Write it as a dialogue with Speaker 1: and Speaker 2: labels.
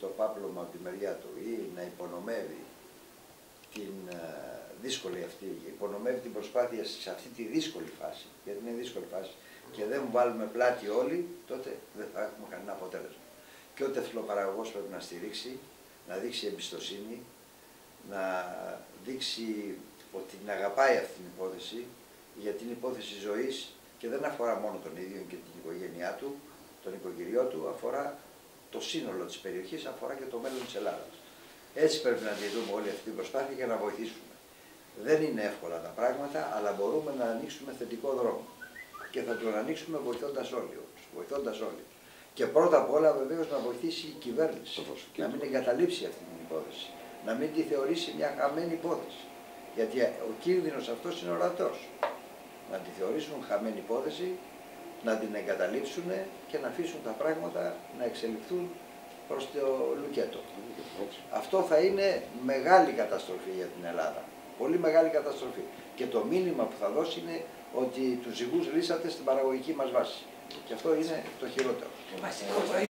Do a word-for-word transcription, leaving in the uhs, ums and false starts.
Speaker 1: το πάπλωμα από τη μεριά του ή να υπονομεύει την uh, δύσκολη αυτή, υπονομεύει την προσπάθεια σε αυτή τη δύσκολη φάση, γιατί είναι δύσκολη φάση, και δεν βάλουμε πλάτη όλοι, τότε δεν θα έχουμε κανένα αποτέλεσμα. Και ο τεφλοπαραγωγός πρέπει να στηρίξει, να δείξει εμπιστοσύνη, να δείξει ότι την αγαπάει αυτή την υπόθεση, γιατί είναι υπόθεση ζωής και δεν αφορά μόνο τον ίδιο και την οικογένειά του, τον οικογενειό του, αφορά το σύνολο της περιοχής, αφορά και το μέλλον της Ελλάδας. Έτσι πρέπει να διδούμε όλη αυτή την προσπάθεια για να βοηθήσουμε. Δεν είναι εύκολα τα πράγματα, αλλά μπορούμε να ανοίξουμε θετικό δρόμο. Και θα τον ανοίξουμε βοηθώντας όλοι, βοηθώντας όλοι. Και πρώτα απ' όλα βεβαίως να βοηθήσει η κυβέρνηση, να μην εγκαταλείψει αυτή την υπόθεση, να μην τη θεωρήσει μια χαμένη υπόθεση. Γιατί ο κίνδυνος αυτός είναι ορατός. Να τη θεωρήσουν χαμένη υπόθεση, να την εγκαταλείψουν και να αφήσουν τα πράγματα να εξελιχθούν προς το λουκέτο. Αυτό θα είναι μεγάλη καταστροφή για την Ελλάδα. Πολύ μεγάλη καταστροφή. Και το μήνυμα που θα δώσει είναι ότι τους ζυγούς λύσατε στην παραγωγική μας βάση. Και αυτό είναι το χειρότερο.